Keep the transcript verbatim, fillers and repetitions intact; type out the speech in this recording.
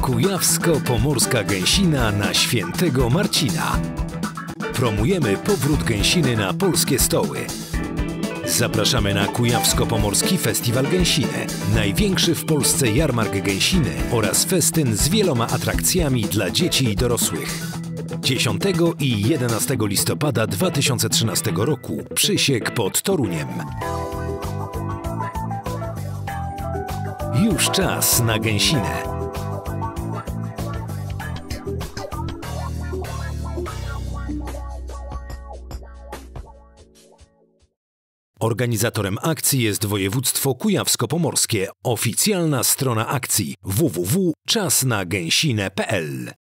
Kujawsko-Pomorska Gęsina na Świętego Marcina. Promujemy powrót gęsiny na polskie stoły. Zapraszamy na Kujawsko-Pomorski Festiwal Gęsiny, największy w Polsce jarmark gęsiny oraz festyn z wieloma atrakcjami dla dzieci i dorosłych. dziesiątego i jedenastego listopada dwa tysiące trzynastego roku Przysiek pod Toruniem. Już czas na gęsinę. Organizatorem akcji jest województwo kujawsko-pomorskie. Oficjalna strona akcji w w w kropka czas na gęsinę kropka p l.